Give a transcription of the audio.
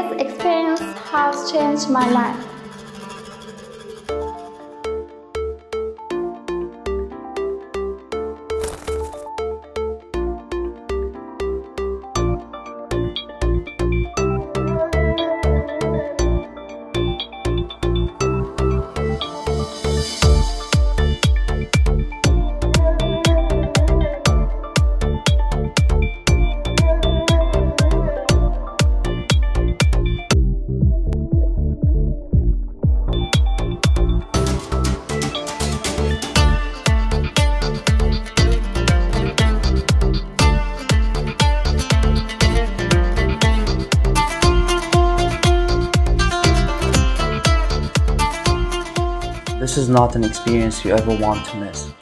This experience has changed my life. This is not an experience you ever want to miss.